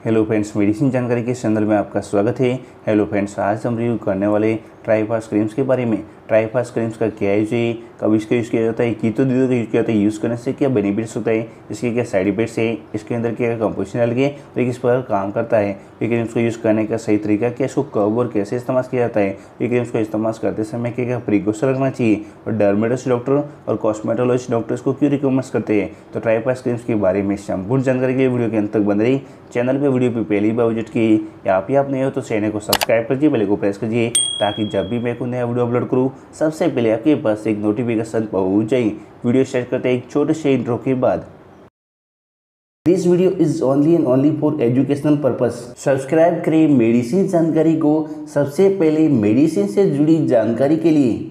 Hello friends, medicine जानकारी के channel में आपका स्वागत है। हेलो फ्रेंड्स, आज हम रिव्यू करने वाले ट्राइफास क्रीम्स के बारे में। ट्राइफास क्रीम्स का क्या यूज है, कब इसका यूज़ किया जाता है, कीटो दीदों का यूज़ किया जाता है, यूज़ करने से क्या बेनिफिट्स होता है, इसके क्या साइड इफेक्ट्स है, इसके अंदर क्या कंपोजिशन अलग है और किस प्रकार काम करता है, ये क्रीम्स को यूज़ करने का सही तरीका क्या, इसको कब और कैसे इस्तेमाल किया जाता है, ये क्रीम्स को इस्तेमाल करते समय क्या क्या प्रिकॉशन रखना चाहिए और डर्मेटोलॉजिस्ट डॉक्टर और कॉस्मेटोलॉजिस्ट डॉक्टर्स को क्यों रिकमेंड करते हैं। तो ट्राइफास क्रीम्स के बारे में संपूर्ण जानकारी के लिए वीडियो के अंत तक बन रही। चैनल पे वीडियो पे पहली बार विजिट की या आप नए हो तो चैनल को सब्सक्राइब कीजिए, बेल को प्रेस कीजिए ताकि जब भी मैं कोई नया वीडियो अपलोड करूँ सबसे पहले आपके पास एक नोटिफिकेशन पहुंच जाए। वीडियो स्टार्ट करते हैं एक छोटे से इंट्रो के बाद। This video is only and only for educational purpose. Subscribe करें मेडिसिन जानकारी को सबसे पहले मेडिसिन से जुड़ी जानकारी के लिए।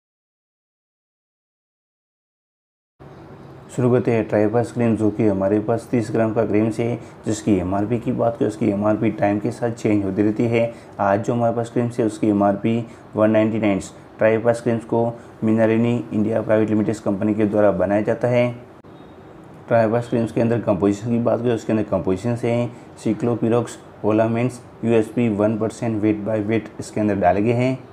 शुरू करते हैं ट्राइफास क्रीम, जो कि हमारे पास 30 ग्राम का क्रीम्स है, जिसकी एमआरपी की बात करें उसकी एमआरपी टाइम के साथ चेंज होती रहती है। आज जो हमारे पास क्रीम्स है उसकी एमआरपी 199। ट्राइफास क्रीम्स को Menarini India private limited company के द्वारा बनाया जाता है। ट्राइफास क्रीम्स के अंदर कंपोजिशन की बात करें उसके अंदर कंपोजिशन से हैं ciclopirox olamines USP 1% weight by weight इसके अंदर डाले गए हैं।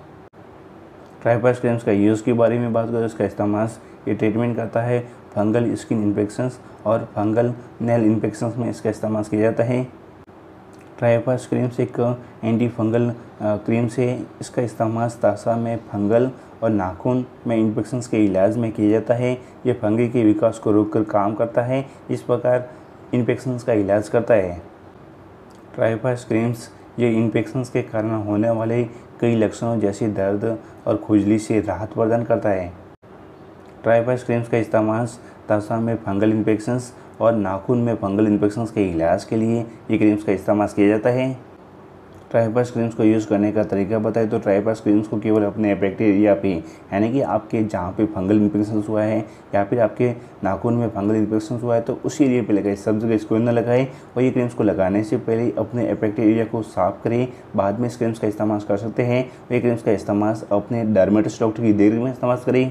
ट्राइफास क्रीम्स का यूज़ के बारे में बात करें उसका इस्तेमाल ये ट्रीटमेंट करता है फंगल स्किन इन्फेक्शंस और फंगल नेल इन्फेक्शंस में इसका इस्तेमाल किया जाता है। ट्राइफास क्रीम्स एक एंटी फंगल क्रीम से इसका इस्तेमाल त्वचा में फंगल और नाखून में इन्फेक्शंस के इलाज में किया जाता है। ये फंगी के विकास को रोककर काम करता है, इस प्रकार इन्फेक्शंस का इलाज करता है। ट्राइफास क्रीम्स ये इन्फेक्शंस के कारण होने वाले कई लक्षणों जैसे दर्द और खुजली से राहत प्रदान करता है। ट्राइफास क्रीम्स का इस्तेमाल त्वचा में फंगल इन्फेक्शंस और नाखून में फंगल इन्फेक्शंस के इलाज के लिए ये क्रीम्स का इस्तेमाल किया जाता है। ट्राइफास क्रीम्स को यूज़ करने का तरीका बताएं तो ट्राइफास क्रीम्स को केवल अपने अफेक्टेड एरिया पे, यानी कि आपके जहाँ पे फंगल इन्फेक्शन हुआ है या फिर आपके नाखून में फंगल इन्फेक्शन हुआ है तो उसी एरिया पे लगाएं, सब जगह इसको न लगाएं। और ये क्रीम्स को लगाने से पहले अपने अफेक्टेड एरिया को साफ करें, बाद में इस क्रीम्स का इस्तेमाल कर सकते हैं। ये क्रीम्स का इस्तेमाल अपने डर्मेटोलॉजिस्ट डॉक्टर की देख में इस्तेमाल करें।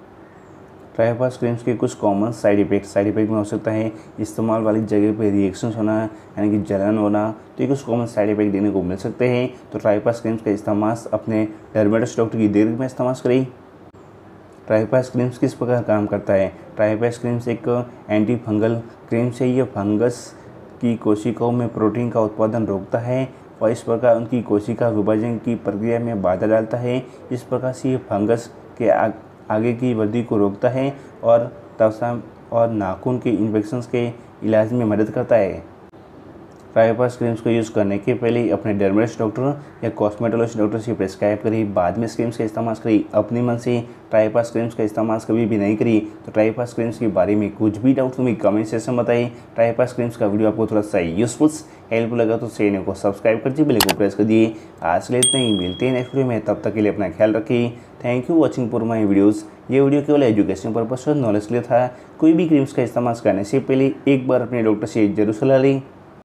ट्राइफास क्रीम्स के कुछ कॉमन साइड इफेक्ट में हो सकता है इस्तेमाल वाली जगह पे रिएक्शंस होना, यानी कि जलन होना, तो ये कुछ कॉमन साइड इफेक्ट देने को मिल सकते हैं। तो ट्राइफास क्रीम्स का इस्तेमाल अपने डर्मेटोलॉजिस्ट डॉक्टर की देख में इस्तेमाल करें। ट्राइफास क्रीम्स किस प्रकार काम करता है। ट्राइफास क्रीम्स एक एंटी फंगल क्रीम्स है। ये फंगस की कोशिकाओं में प्रोटीन का उत्पादन रोकता है और इस प्रकार उनकी कोशिका विभाजन की प्रक्रिया में बाधा डालता है। इस प्रकार से ये फंगस के आगे की वृद्धि को रोकता है और त्वचा और नाखून के इन्फेक्शंस के इलाज में मदद करता है। ट्राइफास क्रीम्स को यूज़ करने के पहले अपने डर्मेटोलॉजिस्ट डॉक्टर या कॉस्मेटोलॉजिस्ट डॉक्टर से प्रेस्क्राइब करिए, बाद में इस क्रीम्स का इस्तेमाल करिए। अपने मन से ट्राइफास क्रीम्स का इस्तेमाल कभी भी नहीं करिए। तो ट्राइफास क्रीम्स के बारे में कुछ भी डाउट तुम्हें कमेंट सेक्शन में बताइए। ट्राइफास क्रीम्स का वीडियो आपको थोड़ा सा यूजफुल हेल्पफुल लगा तो चैनल को सब्सक्राइब कर बेल को प्रेस कर दिए। आज के लिए इतना ही, मिलते हैं नेक्स्ट वीडियो में, तब तक के लिए अपना ख्याल रखिए। Thank you watching for my videos. ये वीडियो केवल एजुकेशन पर्पस और नॉलेज के लिए था। कोई भी क्रीम्स का इस्तेमाल करने से पहले एक बार अपने डॉक्टर से जरूर सलाह लें।